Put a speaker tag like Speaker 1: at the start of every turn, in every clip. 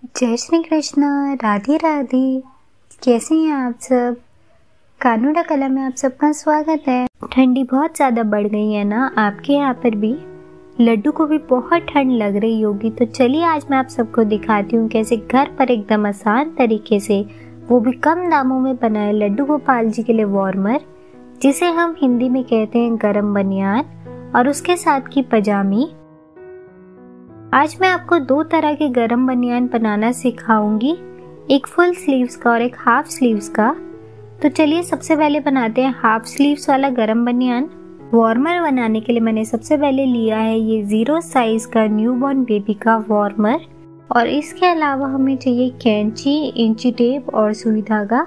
Speaker 1: जय श्री कृष्णा। राधे राधे। कैसे हैं आप सब? कानूड़ा कला में आप सबका स्वागत है। ठंडी बहुत ज़्यादा बढ़ गई है ना आपके यहाँ पर भी? लड्डू को भी बहुत ठंड लग रही होगी, तो चलिए आज मैं आप सबको दिखाती हूँ कैसे घर पर एकदम आसान तरीके से, वो भी कम दामों में बनाए लड्डू गोपाल जी के लिए वार्मर, जिसे हम हिंदी में कहते हैं गरम बनियान, और उसके साथ की पजामी। आज मैं आपको दो तरह के गरम बनियान बनाना सिखाऊंगी, एक फुल स्लीव्स का और एक हाफ स्लीव्स का। तो चलिए सबसे पहले बनाते हैं हाफ स्लीव्स वाला गरम बनियान। वार्मर बनाने के लिए मैंने सबसे पहले लिया है ये 0 साइज का न्यूबॉर्न बेबी का वार्मर, और इसके अलावा हमें चाहिए कैंची, इंची टेप और सुई धागा।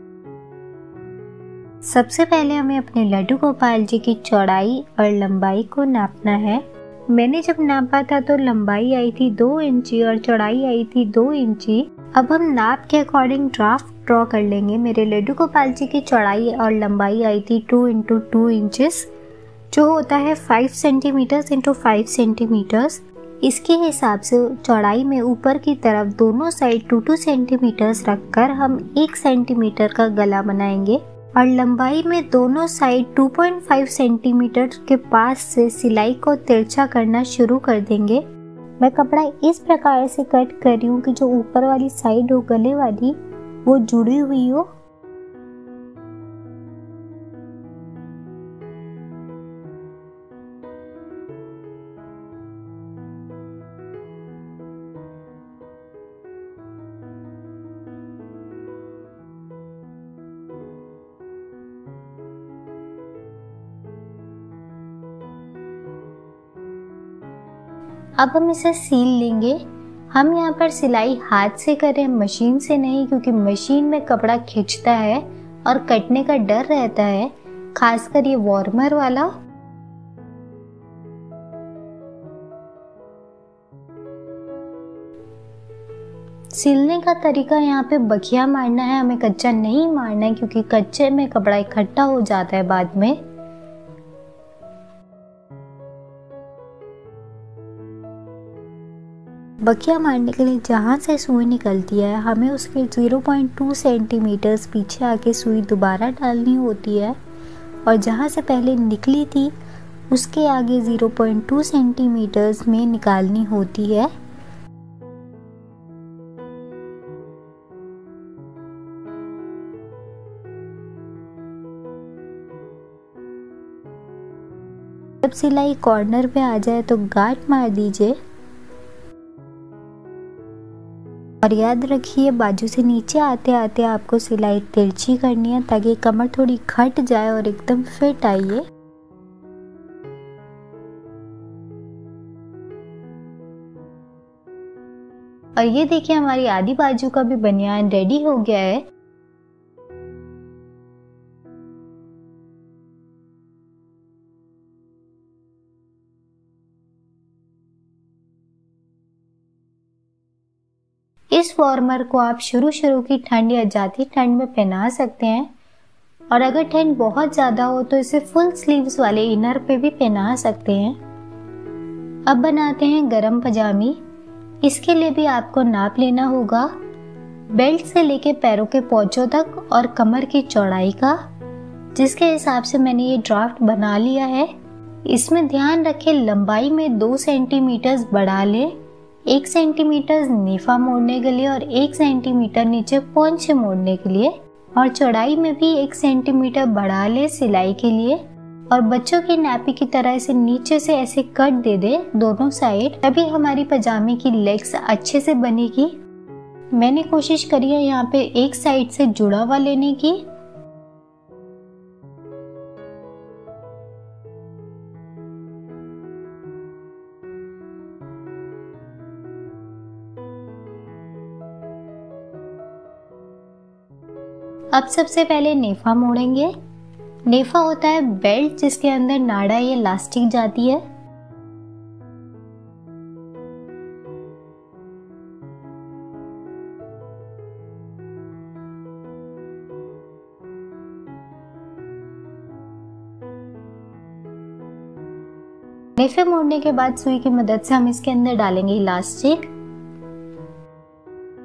Speaker 1: सबसे पहले हमें अपने लड्डू गोपाल जी की चौड़ाई और लंबाई को नापना है। मैंने जब नापा था तो लंबाई आई थी 2 इंची और चौड़ाई आई थी 2 इंची। अब हम नाप के अकॉर्डिंग ड्राफ्ट ड्रॉ कर लेंगे। मेरे लड्डू गोपाल जी की चौड़ाई और लंबाई आई थी 2 इंटू 2 इंचेस, जो होता है 5 सेंटीमीटर्स इंटू 5 सेंटीमीटर्स। इसके हिसाब से चौड़ाई में ऊपर की तरफ दोनों साइड 2-2 सेंटीमीटर्स रखकर हम 1 सेंटीमीटर का गला बनाएंगे, और लंबाई में दोनों साइड 2.5 सेंटीमीटर के पास से सिलाई को तिरछा करना शुरू कर देंगे। मैं कपड़ा इस प्रकार से कट कर रही हूँ कि जो ऊपर वाली साइड हो गले वाली, वो जुड़ी हुई हो। अब हम इसे सील लेंगे। हम यहाँ पर सिलाई हाथ से करें, मशीन से नहीं, क्योंकि मशीन में कपड़ा खिंचता है और कटने का डर रहता है, खासकर ये वार्मर वाला। सिलने का तरीका यहाँ पे बखिया मारना है, हमें कच्चा नहीं मारना है, क्योंकि कच्चे में कपड़ा इकट्ठा हो जाता है बाद में। बखिया मारने के लिए जहाँ से सुई निकलती है, हमें उसके 0.2 सेंटीमीटर्स पीछे आके सुई दोबारा डालनी होती है, और जहाँ से पहले निकली थी उसके आगे 0.2 सेंटीमीटर्स में निकालनी होती है। जब सिलाई कॉर्नर पे आ जाए तो गांठ मार दीजिए, और याद रखिए बाजू से नीचे आते आते आपको सिलाई तिरछी करनी है, ताकि कमर थोड़ी घट जाए और एकदम फिट आइए। और ये देखिए हमारी आधी बाजू का भी बनियान रेडी हो गया है। इस वार्मर को आप शुरू की ठंड या जाती ठंड में पहना सकते हैं, और अगर ठंड बहुत ज़्यादा हो तो इसे फुल स्लीव्स वाले इनर पे भी पहना सकते हैं। अब बनाते हैं गरम पजामी। इसके लिए भी आपको नाप लेना होगा बेल्ट से लेके पैरों के पोंचों तक और कमर की चौड़ाई का, जिसके हिसाब से मैंने ये ड्राफ्ट बना लिया है। इसमें ध्यान रखें लंबाई में 2 सेंटीमीटर बढ़ा लें, 1 सेंटीमीटर नेफा मोड़ने के लिए और 1 सेंटीमीटर नीचे पोंछे मोड़ने के लिए, और चौड़ाई में भी 1 सेंटीमीटर बढ़ा ले सिलाई के लिए। और बच्चों की नैपी की तरह इसे नीचे से ऐसे कट दे दे दोनों साइड, तभी हमारी पजामे की लेग्स अच्छे से बनेगी। मैंने कोशिश करी है यहाँ पे एक साइड से जुड़ा हुआ लेने की। अब सबसे पहले नेफा मोड़ेंगे। नेफा होता है बेल्ट जिसके अंदर नाड़ा या इलास्टिक जाती है। नेफे मोड़ने के बाद सुई की मदद से हम इसके अंदर डालेंगे इलास्टिक।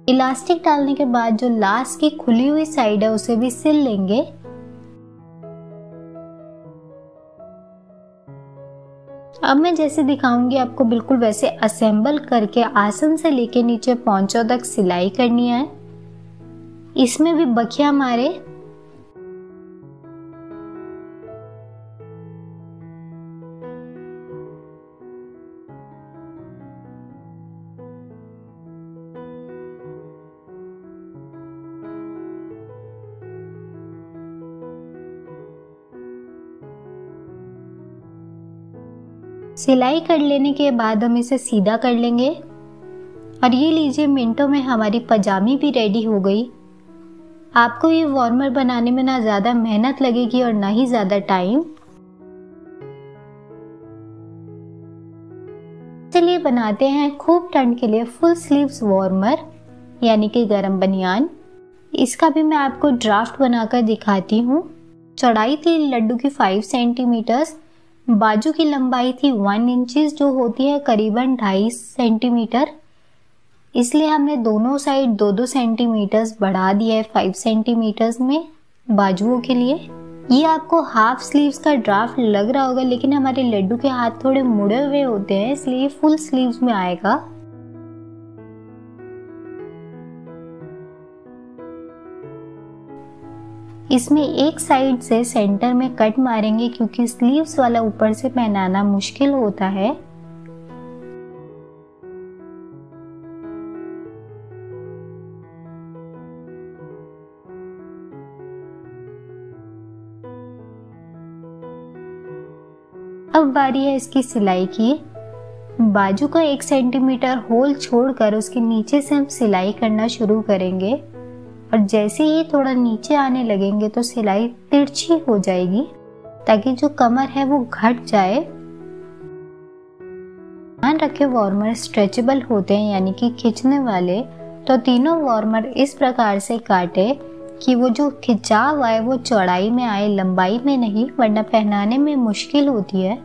Speaker 1: इलास्टिक डालने के बाद जो लास्ट की खुली हुई साइड है उसे भी सिल लेंगे। अब मैं जैसे दिखाऊंगी आपको बिल्कुल वैसे असेंबल करके आसन से लेके नीचे पौंचों तक सिलाई करनी है। इसमें भी बखिया मारे। सिलाई कर लेने के बाद हम इसे सीधा कर लेंगे और ये लीजिए मिनटों में हमारी पजामी भी रेडी हो गई। आपको ये वार्मर बनाने में ना ज़्यादा मेहनत लगेगी और ना ही ज़्यादा टाइम। चलिए बनाते हैं खूब ठंड के लिए फुल स्लीव्स वार्मर यानी कि गरम बनियान। इसका भी मैं आपको ड्राफ्ट बनाकर दिखाती हूँ। चौड़ाई थी लड्डू की 5 सेंटीमीटर्स, बाजू की लंबाई थी 1 इंचेस जो होती है करीबन 2.5 सेंटीमीटर। इसलिए हमने दोनों साइड 2-2 सेंटीमीटर्स बढ़ा दिया है 5 सेंटीमीटर्स में बाजुओं के लिए। ये आपको हाफ स्लीव्स का ड्राफ्ट लग रहा होगा, लेकिन हमारे लड्डू के हाथ थोड़े मुड़े हुए होते हैं इसलिए फुल स्लीव्स में आएगा। इसमें एक साइड से सेंटर में कट मारेंगे क्योंकि स्लीव्स वाला ऊपर से पहनाना मुश्किल होता है। अब बारी है इसकी सिलाई की। बाजू का 1 सेंटीमीटर होल छोड़कर उसके नीचे से हम सिलाई करना शुरू करेंगे और जैसे ही थोड़ा नीचे आने लगेंगे तो सिलाई तिरछी हो जाएगी ताकि जो कमर है वो घट जाए। ध्यान रखें वार्मर स्ट्रेचेबल होते हैं यानी कि खींचने वाले, तो तीनों वार्मर इस प्रकार से काटे कि वो जो खिंचाव आए वो चौड़ाई में आए, लंबाई में नहीं, वरना पहनाने में मुश्किल होती है।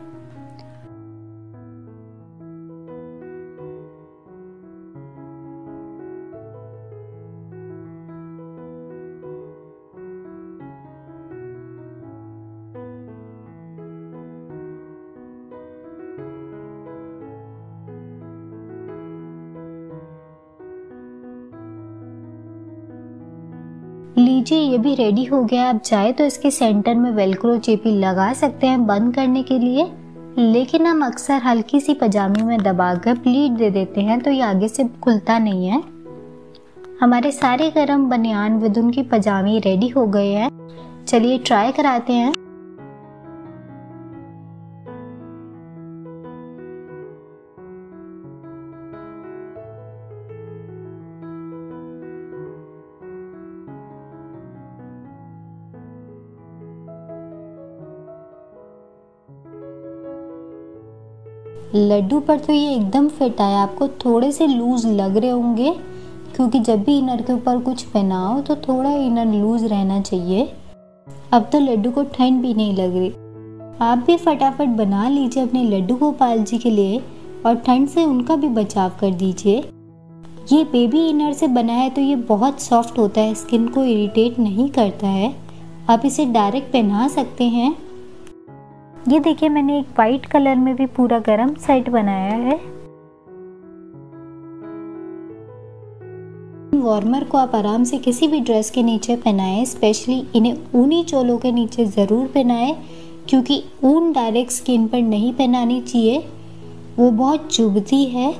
Speaker 1: लीजिए ये भी रेडी हो गया। आप चाहे तो इसके सेंटर में वेलक्रो चेपी लगा सकते हैं बंद करने के लिए, लेकिन हम अक्सर हल्की सी पजामी में दबाकर प्लीट दे देते हैं तो ये आगे से खुलता नहीं है। हमारे सारे गरम बनियान विद उनकी पजामी रेडी हो गए हैं। चलिए ट्राई कराते हैं। लड्डू पर तो ये एकदम फिट आया। आपको थोड़े से लूज लग रहे होंगे क्योंकि जब भी इनर के ऊपर कुछ पहनाओ तो थोड़ा इनर लूज रहना चाहिए। अब तो लड्डू को ठंड भी नहीं लग रही। आप भी फटाफट बना लीजिए अपने लड्डू गोपाल जी के लिए और ठंड से उनका भी बचाव कर दीजिए। ये बेबी इनर से बना है तो ये बहुत सॉफ्ट होता है, स्किन को इरिटेट नहीं करता है। आप इसे डायरेक्ट पहना सकते हैं। ये देखिए मैंने एक वाइट कलर में भी पूरा गरम सेट बनाया है। वार्मर को आप आराम से किसी भी ड्रेस के नीचे पहनाएं, स्पेशली इन्हें ऊनी चोलों के नीचे ज़रूर पहनाएं क्योंकि ऊन डायरेक्ट स्किन पर नहीं पहनानी चाहिए, वो बहुत चुभती है।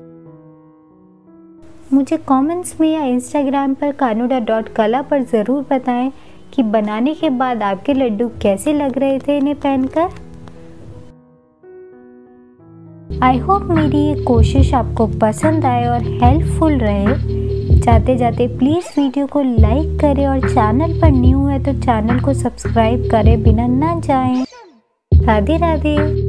Speaker 1: मुझे कमेंट्स में या इंस्टाग्राम पर kanuda.kala पर ज़रूर बताएं कि बनाने के बाद आपके लड्डू कैसे लग रहे थे इन्हें पहनकर। आई होप मेरी ये कोशिश आपको पसंद आए और हेल्पफुल रहे। जाते जाते प्लीज़ वीडियो को लाइक करें और चैनल पर न्यू है तो चैनल को सब्सक्राइब करे बिना ना जाएं। राधे राधे।